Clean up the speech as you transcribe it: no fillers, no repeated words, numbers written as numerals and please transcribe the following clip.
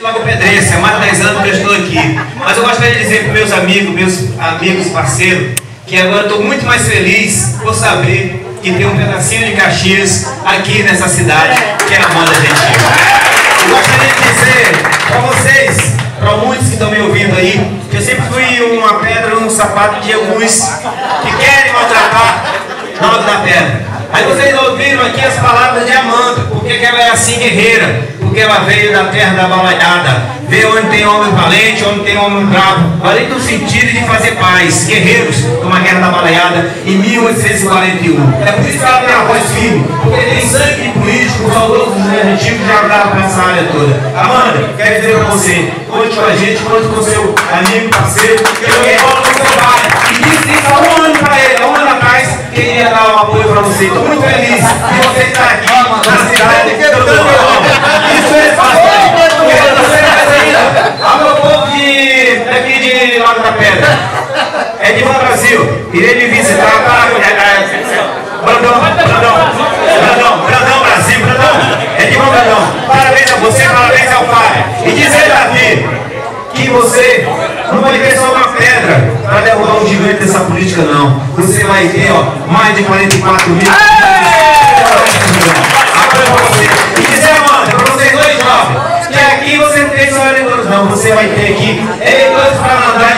Lagopedrense, há mais de 10 anos que eu estou aqui. Mas eu gostaria de dizer para meus amigos, parceiros, que agora estou muito mais feliz por saber que tem um pedacinho de Caxias aqui nessa cidade, que é a Amanda Gentil. Eu gostaria de dizer para vocês, para muitos que estão me ouvindo aí, que eu sempre fui uma pedra no sapato de alguns que querem maltratar nós da pedra. Aí vocês ouviram aqui as palavras de Amanda, porque ela é assim guerreira, porque ela veio da terra da balaiada, veio onde tem homem valente, onde tem homem bravo, além do sentido de fazer paz, guerreiros, como a guerra da balaiada em 1841. É por isso que ela tem a voz firme, porque tem sangue político, saudoso antigo que já dava para essa área toda. Amanda, quero dizer para você, conte com a gente, conte com o seu amigo, parceiro, que eu rolo no seu pai. E disse isso há um ano para ele, há um ano atrás, que ele ia dar um apoio para você. Estou muito feliz de você estar aqui na cidade que eu dou. Isso é fácil. Ao meu povo daqui de Lago da Pedra, é de Bom Brasil, irei me visitar para Brandão, Brasil, é de Bom Brandão. Parabéns a você, parabéns ao pai. E dizer, Davi, que você não vai ter só uma pedra para derrubar um gigante dessa política, não. Você vai ter, ó, mais de 44 mil. Agora para você. E dizer, Amanda, para vocês dois jovens, que aqui você não tem só eleitores, não. Você vai ter aqui eleitores para mandar